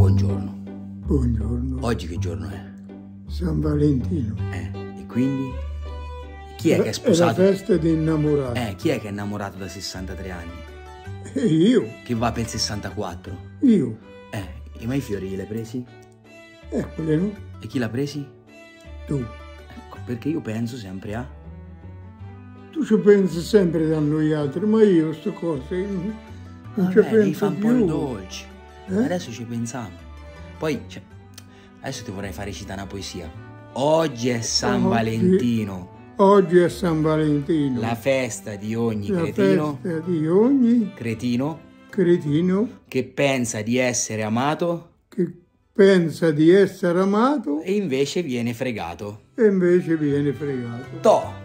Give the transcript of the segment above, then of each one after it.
Buongiorno. Buongiorno. Oggi che giorno è? San Valentino. E quindi? Chi è che è sposato? È la festa di innamorati. Chi è che è innamorato da 63 anni? E io. Che va per il 64? Io. E ma i fiori li hai presi? Eccoli, no? E chi l'ha presi? Tu. Ecco, perché io penso sempre a... Tu ci pensi sempre a noi altri, ma io queste cose non ci Vabbè, li fa penso un po' più. dolci. Adesso ci pensiamo. Poi, adesso ti vorrei fare recitare una poesia. Oggi è San Valentino. Oggi è San Valentino. La festa di ogni La cretino. festa di ogni Cretino. che pensa di essere amato. Che pensa di essere amato. E invece viene fregato. E invece viene fregato. Toh!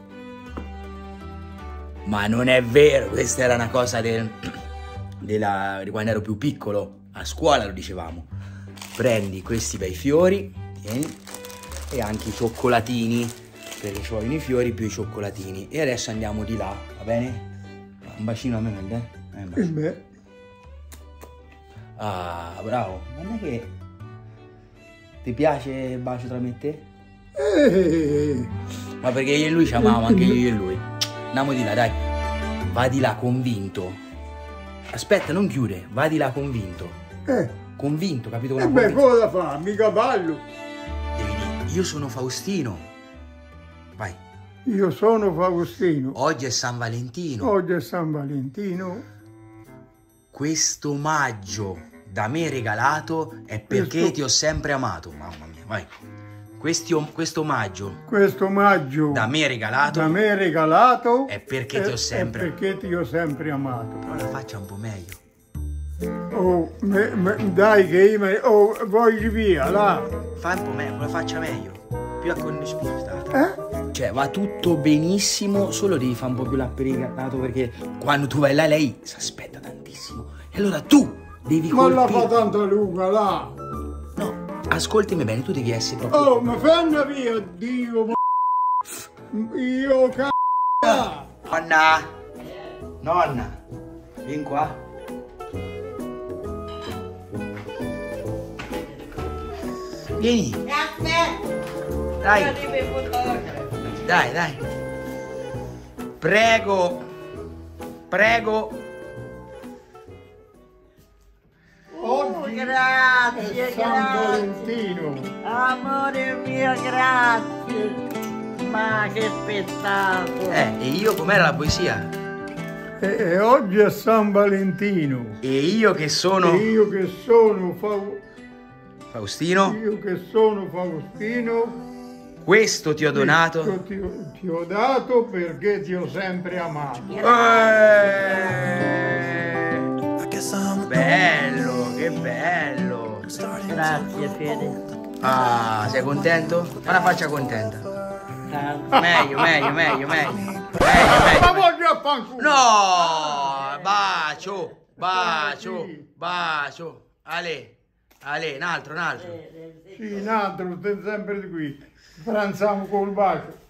Ma non è vero, questa era una cosa di quando ero più piccolo. A scuola lo dicevamo. Prendi questi bei fiori, tieni, e anche i cioccolatini, perché ci vogliono i fiori più i cioccolatini. E adesso andiamo di là, va bene? Un bacino a me, un bacino. E beh. Ah, bravo. Non è che ti piace il bacio tra me e te? Ma perché io e lui ci amavamo, anche io e lui. Andiamo di là, dai. Va di là, convinto. Aspetta, non chiude. Va di là, convinto. Convinto, capito? E beh, cosa fa? Mica ballo. Devi dire, io sono Faustino. Vai. Io sono Faustino. Oggi è San Valentino. Oggi è San Valentino. Questo omaggio da me regalato è perché ti ho sempre amato. Mamma mia, vai. Questo omaggio da me regalato è perché ti ho sempre amato. Però la faccia un po' meglio. Oh, dai che io voglio via, là. Fa un po' meglio, la faccia meglio. Più accornespistata. Cioè, va tutto benissimo, solo devi fare un po' più l'appericato, perché quando tu vai là lei si aspetta tantissimo. E allora tu devi colpire. Ma la fa tanta lunga, là. No, ascoltami bene, tu devi essere proprio... Oh, ma fanno via, Dio, io c***a! Nonna, vieni qua. Vieni. Dai. Dai. Prego. Oggi grazie, è San Valentino. Amore mio, grazie. Ma che spettacolo. E io com'era la poesia? E oggi è San Valentino. E io che sono... Faustino. Io che sono Faustino. Questo ti ho donato. Ti ho dato perché ti ho sempre amato. Bello, che bello. Grazie, Fede. Ah, sei contento? Fa una faccia contenta. Meglio. Ma voglio a fanculo. No, bacio. Ale, un altro. Sì, un altro, stai sempre di qui. Pranziamo col bacio.